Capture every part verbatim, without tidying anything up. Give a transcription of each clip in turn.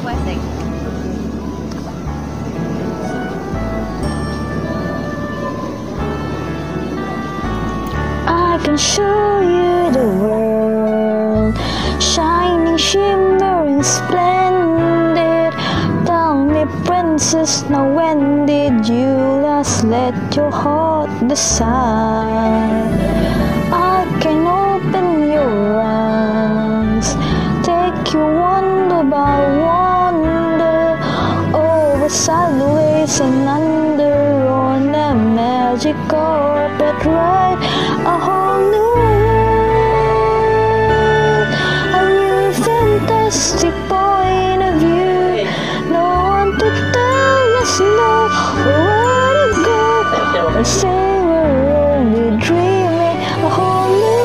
WeSing. I can show you the world, shining, shimmering, splendid. Tell me, princess, now when did you last let your heart decide? I can open your eyes, take you wonder by wonder, over, sideways and under, on a magic carpet ride, a whole new world, a new fantastic point of view. No one to tell us no, where to go, and say we're only dreaming, a whole new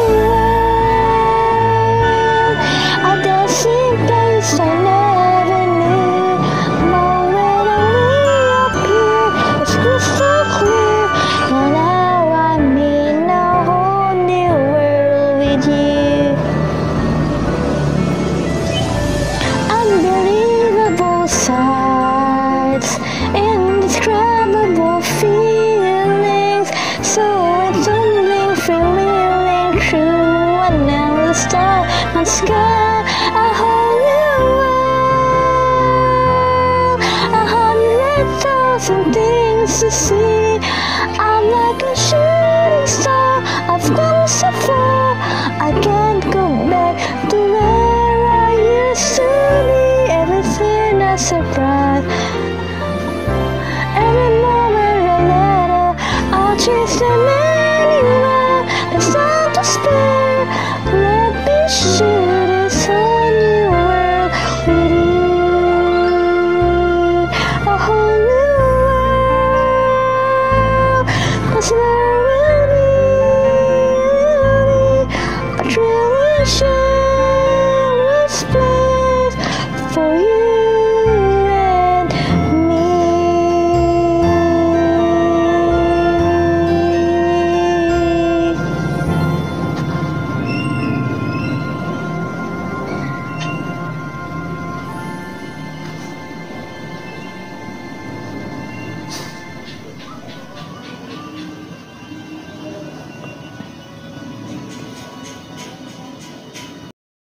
world, a dancing place I never knew. Now when I reappear, it's crystal clear, and now I'm in a whole new world with you. Unbelievable sights, indescribable feelings, so entombing, thrilling, true, and now the star and sky, a whole new world, a hundred thousand things to see. I'm like a shooting star, I've come so far, I can't go back to where I used to be. Everything a surprise.